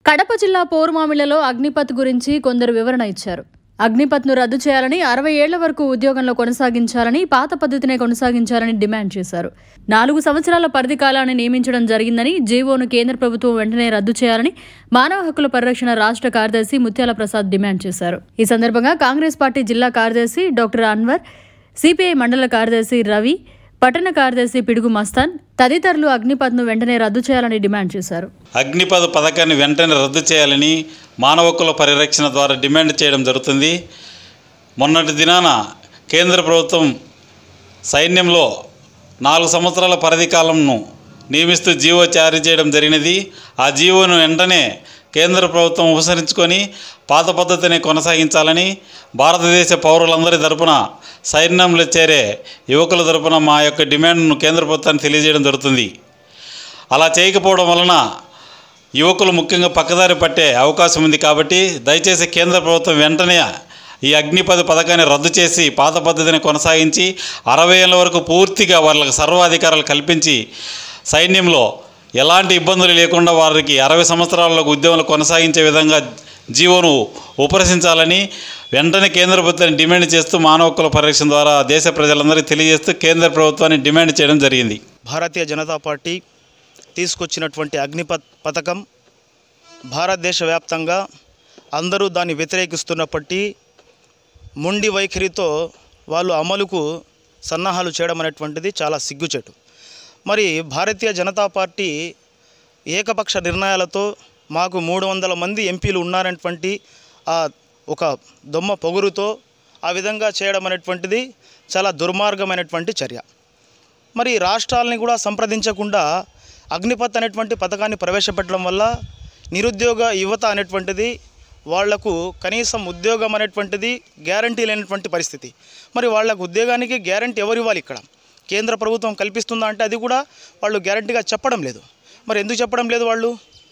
కడప జిల్లా పోరుమామిళ్లలో అగ్నిపథ్ గురించి కొందరు వివరణ ఇచ్చారు. అగ్నిపథ్ను రద్దు చేయాలని, 60 ఏళ్ల వరకు ఉద్యోగంలో కొనసాగించాలని, పాత పద్ధతినే కొనసాగించాలని డిమాండ్ చేశారు. 4 సంవత్సరాల పరిధి కాలాన్ని నియమించడం జరిగిందని, జీవోను కేంద్ర ప్రభుత్వం వెంటనే రద్దు చేయాలని మానవ హక్కుల పరిరక్షణ రాష్ట్ర కార్యదర్శి ముత్యాల ప్రసాద్ డిమాండ్ చేశారు. ఈ సందర్భంగా కాంగ్రెస్ పార్టీ జిల్లా కార్యదర్శి డాక్టర్ అన్వర్, సిపిఐ మండల కార్యదర్శి రవి, పట్టణ కార్యదర్శి పిడుగు మస్తాన్ తదితరులు అగ్నిపథ్ను వెంటనే రద్దు చేయాలని డిమాండ్ చేశారు. అగ్నిపథ్ పథకాన్ని వెంటనే రద్దు చేయాలని మానవ హక్కుల పరిరక్షణ ద్వారా డిమాండ్ చేయడం జరుగుతుంది. మొన్నటి దినాన కేంద్ర ప్రభుత్వం సైన్యంలో 4 సంవత్సరాల పరిధి కాలంను నియమిస్తూ జీవో జారీ చేయడం జరిగినది. ఆ జీవోను వెంటనే కేంద్ర ప్రభుత్వం ఉపసరించుకొని పాత పద్ధతిని కొనసాగించాలని భారతదేశ పౌరులందరి తరపున సైన్యంలో చేరే యువకుల తరపున మా యొక్క డిమాండ్ను కేంద్ర ప్రభుత్వాన్ని తెలియజేయడం జరుగుతుంది. అలా చేయకపోవడం వలన యువకులు ముఖ్యంగా పక్కదారి పట్టే అవకాశం ఉంది. కాబట్టి దయచేసి కేంద్ర ప్రభుత్వం వెంటనే ఈ అగ్నిపథ్ పథకాన్ని రద్దు చేసి పాత పద్ధతిని కొనసాగించి 60 ఏళ్ళ వరకు పూర్తిగా వాళ్ళకి సర్వాధికారాలు కల్పించి సైన్యంలో ఎలాంటి ఇబ్బందులు లేకుండా వారికి 60 సంవత్సరాలకు ఉద్యోగాలు కొనసాగించే విధంగా జీవోను ఉపరసించాలని వెంటనే కేంద్ర ప్రభుత్వాన్ని డిమాండ్ చేస్తూ మానవ హక్కుల పరిరక్షణ ద్వారా దేశ ప్రజలందరికీ తెలియజేస్తూ కేంద్ర ప్రభుత్వాన్ని డిమాండ్ చేయడం జరిగింది. భారతీయ జనతా పార్టీ తీసుకొచ్చినటువంటి అగ్నిపథ్ పథకం భారతదేశ వ్యాప్తంగా అందరూ దాన్ని వ్యతిరేకిస్తున్నప్పటికీ మొండి వైఖరితో వాళ్ళు అమలుకు సన్నాహాలు చేయడం అనేటువంటిది చాలా సిగ్గుచేటు. మరి భారతీయ జనతా పార్టీ ఏకపక్ష నిర్ణయాలతో మాకు 300 మంది ఎంపీలు ఉన్నారనేటువంటి ఒక దొమ్మ పొగురుతో ఆ విధంగా చేయడం అనేటువంటిది చాలా దుర్మార్గమైనటువంటి చర్య. మరి రాష్ట్రాలని కూడా సంప్రదించకుండా అగ్నిపథ్ అనేటువంటి పథకాన్ని ప్రవేశపెట్టడం వల్ల నిరుద్యోగ యువత అనేటువంటిది వాళ్లకు కనీసం ఉద్యోగం అనేటువంటిది గ్యారంటీ లేనటువంటి పరిస్థితి. మరి వాళ్లకు ఉద్యోగానికి గ్యారంటీ ఎవరు ఇవ్వాలి? ఇక్కడ కేంద్ర ప్రభుత్వం కల్పిస్తుందా అంటే అది కూడా వాళ్ళు గ్యారంటీగా చెప్పడం లేదు. మరి ఎందుకు చెప్పడం లేదు? వాళ్ళు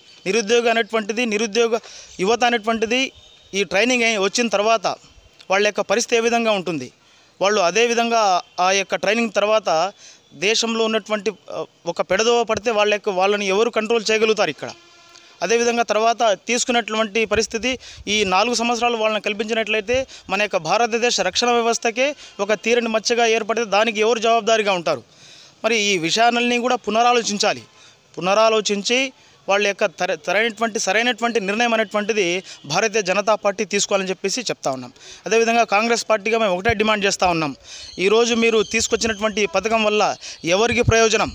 నిరుద్యోగ యువత అనేటువంటిది ఈ ట్రైనింగ్ వచ్చిన తర్వాత వాళ్ళ యొక్క పరిస్థితి ఏ విధంగా ఉంటుంది? వాళ్ళు అదేవిధంగా ఆ యొక్క ట్రైనింగ్ తర్వాత దేశంలో ఉన్నటువంటి ఒక పెడదోవ పడితే వాళ్ళని ఎవరు కంట్రోల్ చేయగలుగుతారు ఇక్కడ? అదేవిధంగా తర్వాత తీసుకున్నటువంటి పరిస్థితి ఈ 4 సంవత్సరాలు వాళ్ళని కల్పించినట్లయితే మన యొక్క భారతదేశ రక్షణ వ్యవస్థకే ఒక తీరని మచ్చగా ఏర్పడితే దానికి ఎవరు జవాబుదారీగా ఉంటారు? మరి ఈ విషయాలన్నీ కూడా పునరాలోచించి వాళ్ళ యొక్క సరైనటువంటి నిర్ణయం అనేటువంటిది భారతీయ జనతా పార్టీ తీసుకోవాలని చెప్పేసి చెప్తా ఉన్నాం. అదేవిధంగా కాంగ్రెస్ పార్టీగా మేము ఒకటే డిమాండ్ చేస్తూ ఉన్నాం. ఈరోజు మీరు తీసుకొచ్చినటువంటి పథకం వల్ల ఎవరికి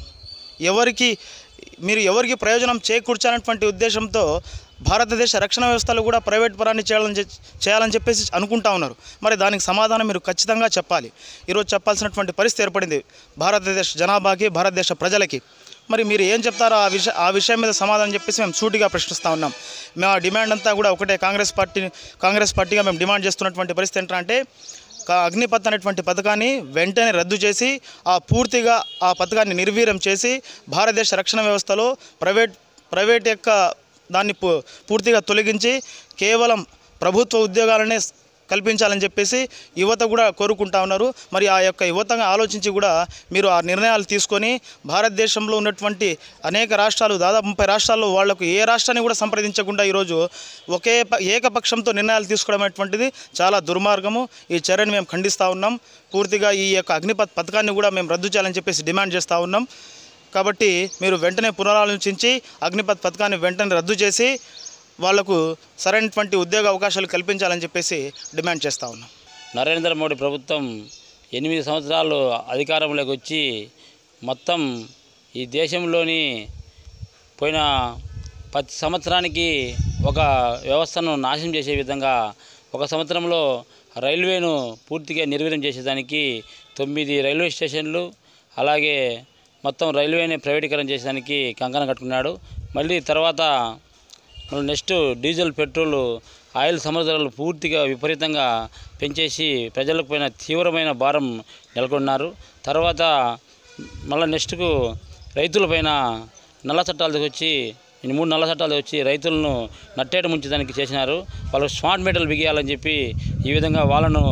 ప్రయోజనం చేకూర్చాలనేటువంటి ఉద్దేశంతో భారతదేశ రక్షణ వ్యవస్థలు కూడా ప్రైవేట్ పరాన్ని చేయాలని చెప్పేసి అనుకుంటా ఉన్నారు. మరి దానికి సమాధానం మీరు ఖచ్చితంగా చెప్పాలి. ఈరోజు చెప్పాల్సినటువంటి పరిస్థితి ఏర్పడింది భారతదేశ జనాభాకి, భారతదేశ ప్రజలకి. మరి మీరు ఏం చెప్తారో ఆ విషయం మీద సమాధానం చెప్పేసి మేము సూటిగా ప్రశ్నిస్తూ ఉన్నాం. మేము ఆ డిమాండ్ అంతా కూడా ఒకటే కాంగ్రెస్ పార్టీగా మేము డిమాండ్ చేస్తున్నటువంటి పరిస్థితి ఏంటంటే అగ్నిపథ్ అనేటువంటి పథకాన్ని వెంటనే రద్దు చేసి పూర్తిగా ఆ పథకాన్ని నిర్వీర్యం చేసి భారతదేశ రక్షణ వ్యవస్థలో ప్రైవేట్ యొక్క దాన్ని పూర్తిగా తొలగించి కేవలం ప్రభుత్వ ఉద్యోగాలనే కల్పించాలని చెప్పేసి యువత కూడా కోరుకుంటా ఉన్నారు. మరి ఆ యొక్క యువతగా ఆలోచించి కూడా మీరు ఆ నిర్ణయాలు తీసుకొని భారతదేశంలో ఉన్నటువంటి అనేక రాష్ట్రాలు, దాదాపు 30 రాష్ట్రాల్లో వాళ్లకు ఏ రాష్ట్రాన్ని కూడా సంప్రదించకుండా ఈరోజు ఏకపక్షంతో నిర్ణయాలు తీసుకోవడం అనేటువంటిది చాలా దుర్మార్గము. ఈ చర్యను మేము ఖండిస్తూ ఉన్నాం. పూర్తిగా ఈ యొక్క అగ్నిపథ్ పథకాన్ని కూడా మేము రద్దు చేయాలని చెప్పేసి డిమాండ్ చేస్తూ ఉన్నాం. కాబట్టి మీరు వెంటనే పునరాలోచించి అగ్నిపథ్ పథకాన్ని వెంటనే రద్దు చేసి వాళ్లకు సరైనటువంటి ఉద్యోగ అవకాశాలు కల్పించాలని చెప్పేసి డిమాండ్ చేస్తూ ఉన్నాం. నరేంద్ర మోడీ ప్రభుత్వం 8 సంవత్సరాలు అధికారంలోకి వచ్చి మొత్తం ఈ దేశంలోని పోయిన 10 సంవత్సరానికి ఒక వ్యవస్థను నాశనం చేసే విధంగా ఒక సంవత్సరంలో రైల్వేను పూర్తిగా నిర్వీర్యం చేసేదానికి 9 రైల్వే స్టేషన్లు, అలాగే మొత్తం రైల్వేని ప్రైవేటీకరణ చేసేదానికి కంకణం కట్టుకున్నాడు. మళ్ళీ తర్వాత నెక్స్ట్ డీజిల్, పెట్రోల్, ఆయిల్ సమర్థనలు పూర్తిగా విపరీతంగా పెంచేసి ప్రజలకు పైన తీవ్రమైన భారం నెలకొన్నారు. తర్వాత మళ్ళీ నెక్స్ట్కు రైతులపైన నల్ల చట్టాలు తీసుకొచ్చి 3 నల్ల చట్టాలు వచ్చి రైతులను నట్టేట ముంచడానికి చేసినారు. వాళ్ళు స్మార్ట్ మీటర్లు బిగియాలని చెప్పి ఈ విధంగా వాళ్ళను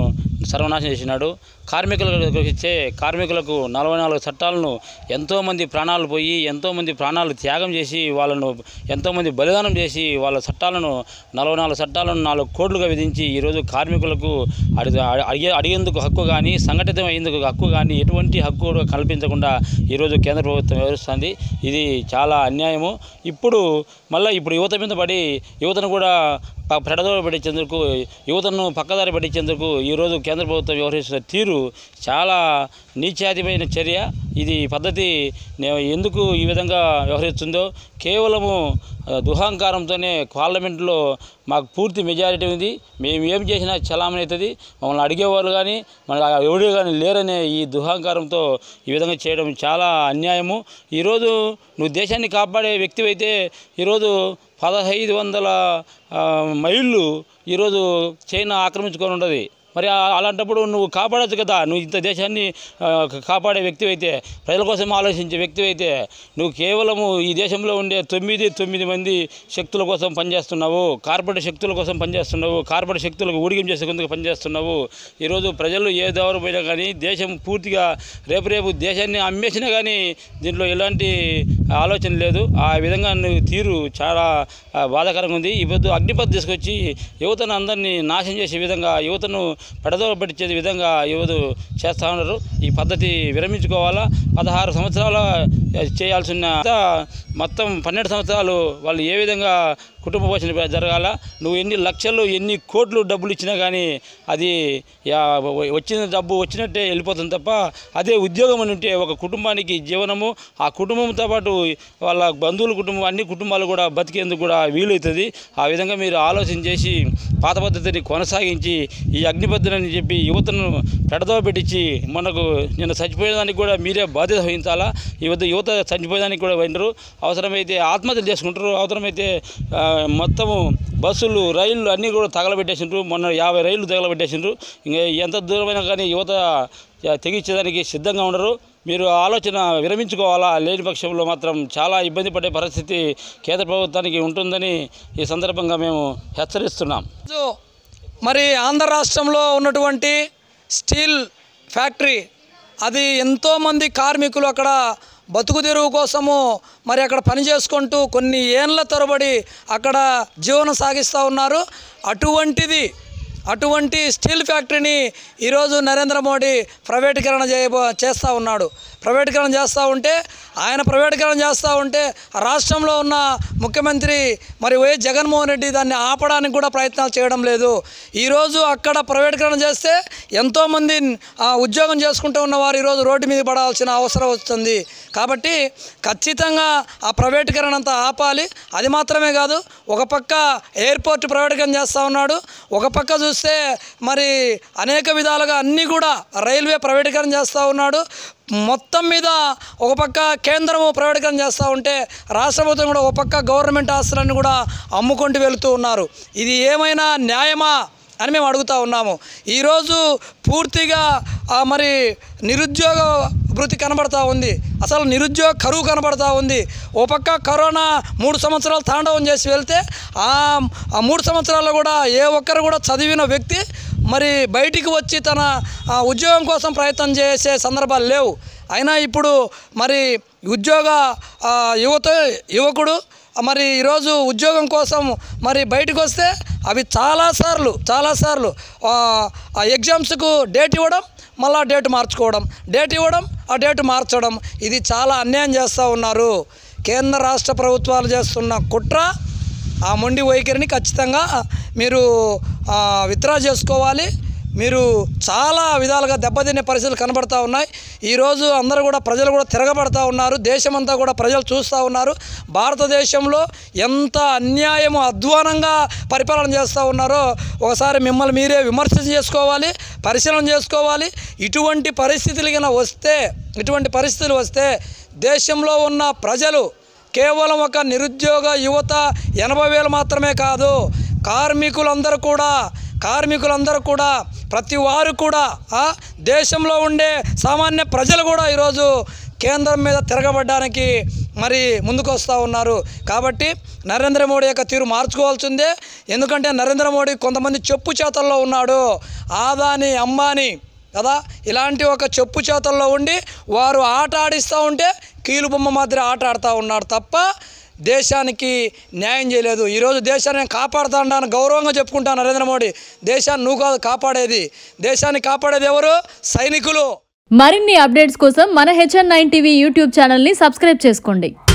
సర్వనాశనం చేసినాడు. కార్మికులకు ఇచ్చే కార్మికులకు 44 చట్టాలను ఎంతోమంది ప్రాణాలు పోయి ఎంతోమంది ప్రాణాలు త్యాగం చేసి వాళ్ళను ఎంతోమంది బలిదానం చేసి వాళ్ళ చట్టాలను 44 చట్టాలను 4 కోట్లుగా విధించి ఈరోజు కార్మికులకు అడిగేందుకు హక్కు కానీ సంఘటితం అయ్యేందుకు హక్కు కానీ ఎటువంటి హక్కు కల్పించకుండా ఈరోజు కేంద్ర ప్రభుత్వం వ్యవహరిస్తుంది. ఇది చాలా అన్యాయము. ఇప్పుడు యువత మీద పడి యువతను కూడా పెడదోవ పట్టించేందుకు యువతను పక్కదారి పట్టించేందుకు ఈరోజు కేంద్ర ప్రభుత్వం వ్యవహరిస్తున్న తీరు చాలా నీచాతిమైన చర్య. ఇది పద్ధతి ఎందుకు ఈ విధంగా వ్యవహరిస్తుందో కేవలము దుహంకారంతోనే పార్లమెంట్లో మాకు పూర్తి మెజారిటీ ఉంది, మేము ఏం చేసినా చలామణి అవుతుంది, మమ్మల్ని అడిగేవాళ్ళు కానీ మన ఎవరు కానీ లేరనే ఈ దుహంకారంతో ఈ విధంగా చేయడం చాలా అన్యాయము. ఈరోజు నువ్వు దేశాన్ని కాపాడే వ్యక్తివైతే ఈరోజు 1500 మైళ్ళు ఈరోజు చైనా ఆక్రమించుకొని ఉంటుంది. మరి అలాంటప్పుడు నువ్వు కాపాడచ్చు కదా. నువ్వు ఇంత దేశాన్ని కాపాడే వ్యక్తి అయితే, ప్రజల కోసం ఆలోచించే వ్యక్తి అయితే, నువ్వు కేవలము ఈ దేశంలో ఉండే 9 మంది శక్తుల కోసం పనిచేస్తున్నావు, కార్పొరేట్ శక్తుల కోసం పనిచేస్తున్నావు, కార్పొరేట్ శక్తులకు ఊడిగం చేసేందుకు పనిచేస్తున్నావు. ఈరోజు ప్రజలు ఏ దౌరు పోయినా కానీ దేశం పూర్తిగా రేపు దేశాన్ని అమ్మేసినా కానీ దీంట్లో ఎలాంటి ఆలోచన లేదు. ఆ విధంగా నువ్వు తీరు చాలా బాధాకరంగా ఉంది. ఈ పొద్దు అగ్నిపథ్ తీసుకొచ్చి యువతను అందరినీ నాశనం చేసే విధంగా యువతను పెడదోవ పట్టించే విధంగా యువత చేస్తూ ఉన్నారు. ఈ పద్ధతి విరమించుకోవాలా. 16 సంవత్సరాల చేయాల్సిన మొత్తం 12 సంవత్సరాలు వాళ్ళు ఏ విధంగా కుటుంబ పోషణ జరగాల. నువ్వు ఎన్ని లక్షలు ఎన్ని కోట్లు డబ్బులు ఇచ్చినా కానీ అది వచ్చిన డబ్బు వచ్చినట్టే వెళ్ళిపోతుంది తప్ప అదే ఉద్యోగం అని ఉంటే ఒక కుటుంబానికి జీవనము, ఆ కుటుంబంతో పాటు వాళ్ళ బంధువుల కుటుంబం అన్ని కుటుంబాలు కూడా బతికేందుకు కూడా వీలవుతుంది. ఆ విధంగా మీరు ఆలోచన చేసి పాత పద్ధతిని కొనసాగించి ఈ అగ్నిపద్ధతిని చెప్పి యువతను పెడదోవ పెట్టించి మనకు నిన్న చచ్చిపోయేదానికి కూడా మీరే బాధ్యత వహించాలా. యువత చనిపోయేదానికి కూడా వినరు. అవసరమైతే ఆత్మహత్యలు చేసుకుంటారు, అవసరమైతే మొత్తము బస్సులు రైళ్ళు అన్నీ కూడా తగలబెట్టేసిండ్రు. మొన్న 50 రైళ్ళు తగలబెట్టేసిండ్రు. ఇంకా ఎంత దూరమైనా కానీ యువత తెగించేదానికి సిద్ధంగా ఉండరు. మీరు ఆలోచన విరమించుకోవాలా. లేని పక్షంలో మాత్రం చాలా ఇబ్బంది పడే పరిస్థితి కేంద్ర ప్రభుత్వానికి ఉంటుందని ఈ సందర్భంగా మేము హెచ్చరిస్తున్నాం. మరి ఆంధ్ర రాష్ట్రంలో ఉన్నటువంటి స్టీల్ ఫ్యాక్టరీ అది ఎంతోమంది కార్మికులు అక్కడ బతుకు తెరువు కోసము మరి అక్కడ పని చేసుకుంటూ కొన్ని ఏళ్ళ తరబడి అక్కడ జీవనం సాగిస్తూ ఉన్నారు. అటువంటి స్టీల్ ఫ్యాక్టరీని ఈరోజు నరేంద్ర మోడీ ప్రైవేటీకరణ చేస్తూ ఉన్నాడు. ప్రైవేటీకరణ చేస్తూ ఉంటే ప్రైవేటీకరణ చేస్తూ ఉంటే రాష్ట్రంలో ఉన్న ముఖ్యమంత్రి మరి వైఎస్ జగన్మోహన్ రెడ్డి దాన్ని ఆపడానికి కూడా ప్రయత్నాలు చేయడం లేదు. ఈరోజు అక్కడ ప్రైవేటీకరణ చేస్తే ఎంతోమంది ఉద్యోగం చేసుకుంటూ ఉన్నవారు ఈరోజు రోడ్డు మీద పడాల్సిన అవసరం వస్తుంది. కాబట్టి ఖచ్చితంగా ఆ ప్రైవేటీకరణ అంతా ఆపాలి. అది మాత్రమే కాదు, ఒక పక్క ఎయిర్పోర్ట్ ప్రైవేటీకరణ చేస్తూ ఉన్నాడు, ఒక పక్క చూస్తే మరి అనేక విధాలుగా అన్నీ కూడా రైల్వే ప్రైవేటీకరణ చేస్తూ ఉన్నాడు. మొత్తం మీద ఒక పక్క కేంద్రము ప్రైవేటీకరణ చేస్తూ ఉంటే రాష్ట్ర ప్రభుత్వం కూడా ఒక పక్క గవర్నమెంట్ ఆస్తులన్నీ కూడా అమ్ముకుంటూ వెళుతూ ఉన్నారు. ఇది ఏమైనా న్యాయమా అని మేము అడుగుతూ ఉన్నాము. ఈరోజు పూర్తిగా మరి నిరుద్యోగ భృతి కనబడతా ఉంది, అసలు నిరుద్యోగ కరువు కనబడతా ఉంది. ఓ పక్క కరోనా 3 సంవత్సరాలు తాండవం చేసి వెళ్తే ఆ 3 సంవత్సరాల్లో కూడా ఏ ఒక్కరు కూడా చదివిన వ్యక్తి మరి బయటికి వచ్చి తన ఉద్యోగం కోసం ప్రయత్నం చేసే సందర్భాలు లేవు. అయినా ఇప్పుడు మరి యువకుడు మరి ఈరోజు ఉద్యోగం కోసం మరి బయటకు వస్తే అవి చాలాసార్లు ఎగ్జామ్స్కు డేట్ ఇవ్వడం, మళ్ళీ డేట్ మార్చుకోవడం, డేట్ ఇవ్వడం, ఆ డేట్ మార్చడం, ఇది చాలా అన్యాయం చేస్తూ ఉన్నారు. కేంద్ర రాష్ట్ర ప్రభుత్వాలు చేస్తున్న కుట్ర, ఆ మొండి వైఖరిని ఖచ్చితంగా మీరు విత్డ్రా చేసుకోవాలి. మీరు చాలా విధాలుగా దెబ్బతినే పరిస్థితులు కనబడతా ఉన్నాయి. ఈరోజు అందరూ కూడా ప్రజలు కూడా తిరగబడతా ఉన్నారు. దేశమంతా కూడా ప్రజలు చూస్తూ ఉన్నారు. భారతదేశంలో ఎంత అన్యాయము అధ్వానంగా పరిపాలన చేస్తూ ఉన్నారో ఒకసారి మిమ్మల్ని మీరే విమర్శన చేసుకోవాలి, పరిశీలన చేసుకోవాలి. ఇటువంటి పరిస్థితులు వస్తే దేశంలో ఉన్న ప్రజలు కేవలం ఒక నిరుద్యోగ యువత 80,000 మాత్రమే కాదు, కార్మికులందరూ కూడా ప్రతి వారు కూడా దేశంలో ఉండే సామాన్య ప్రజలు కూడా ఈరోజు కేంద్రం మీద తిరగబడ్డానికి మరి ముందుకు వస్తూ ఉన్నారు. కాబట్టి నరేంద్ర మోడీ యొక్క తీరు మార్చుకోవాల్సిందే. ఎందుకంటే నరేంద్ర మోడీ కొంతమంది చెప్పు చేతల్లో ఉన్నాడు. ఆదాని, అంబానీ కదా, ఇలాంటి ఒక చెప్పు చేతల్లో ఉండి వారు ఆట ఆడిస్తూ ఉంటే కీలుబొమ్మ మాదిరి ఆట ఆడుతూ ఉన్నాడు తప్ప దేశానికి న్యాయం చేయలేదు. ఈరోజు దేశాన్ని నేను కాపాడుతాను గౌరవంగా చెప్పుకుంటాను నరేంద్ర మోడీ. దేశాన్ని నువ్వు కాదు కాపాడేది, దేశాన్ని కాపాడేది ఎవరు? సైనికులు. మరిన్ని అప్డేట్స్ కోసం మన HN9 టీవీ యూట్యూబ్ ఛానల్ని సబ్స్క్రైబ్ చేసుకోండి.